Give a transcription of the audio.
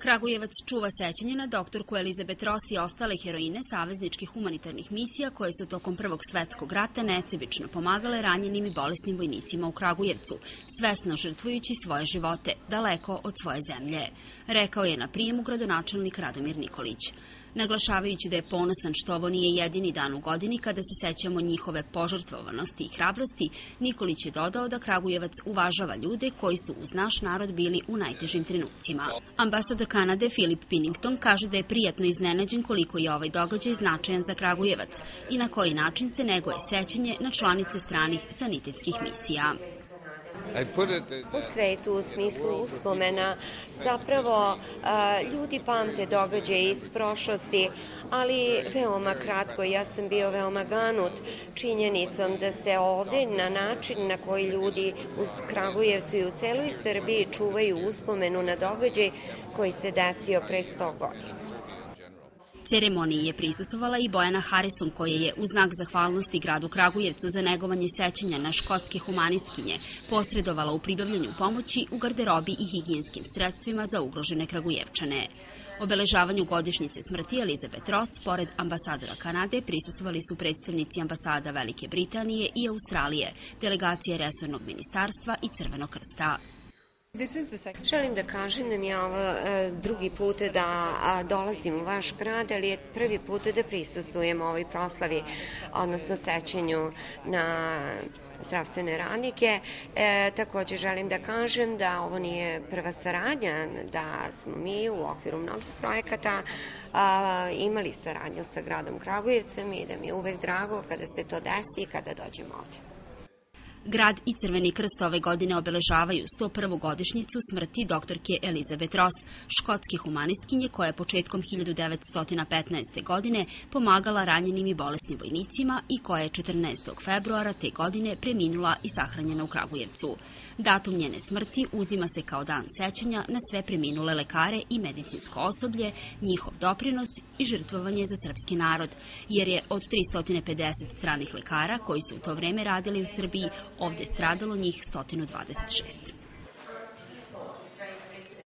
Kragujevac čuva sećanje na doktorku Elizabet Ross i ostale heroine savezničkih humanitarnih misija koje su tokom Prvog svetskog rata nesebično pomagale ranjenim i bolesnim vojnicima u Kragujevcu, svesno žrtvujući svoje živote, daleko od svoje zemlje, rekao je na prijemu gradonačelnik Radomir Nikolić. Naglašavajući da je ponosan što ovo nije jedini dan u godini kada se sećamo njihove požrtvovanosti i hrabrosti, Nikolić je dodao da Kragujevac uvažava ljude koji su uz naš narod bili u najtežim trenucima. Ambasador Kanade Philip Pinnington kaže da je prijatno iznenađen koliko je ovaj događaj značajan za Kragujevac i na koji način se neguje sećanje na članice stranih sanitetskih misija. U svetu, u smislu uspomena, zapravo ljudi pamte događaje iz prošlosti, ali veoma kratko. Ja sam bio veoma ganut činjenicom da se ovde na način na koji ljudi u Kragujevcu i u celoj Srbiji čuvaju uspomenu na događaj koji se desio pre 100 godina. Ceremoniji je prisustvovala i Bojana Harrison, koja je u znak zahvalnosti gradu Kragujevcu za negovanje sećanja na škotske humanistkinje posredovala u pribavljanju pomoći u garderobi i higijenskim sredstvima za ugrožene Kragujevčane. Obeležavanju godišnjice smrti Elizabet Ross, pored ambasadora Kanade, prisustvovali su predstavnici ambasada Velike Britanije i Australije, delegacije resornog ministarstva i Crvenog krsta. Želim da kažem da mi je ovo drugi put da dolazim u vaš grad, ali je prvi put da prisustvujem ovoj proslavi, odnosno sećanju na zdravstvene radnike. Takođe želim da kažem da ovo nije prva saradnja, da smo mi u okviru mnogih projekata imali saradnju sa gradom Kragujevcem i da mi je uvek drago kada se to desi i kada dođemo ovde. Grad i Crveni krst ove godine obeležavaju 101. godišnjicu smrti doktorke Elizabet Ross, škotske humanistkinje koja je početkom 1915. godine pomagala ranjenim i bolesnim vojnicima i koja je 14. februara te godine preminula i sahranjena u Kragujevcu. Datum njene smrti uzima se kao dan sećanja na sve preminule lekare i medicinsko osoblje, njihov doprinos i žrtvovanje za srpski narod, jer je od 350 stranih lekara koji su u to vreme radili u Srbiji ovde stradalo njih 126.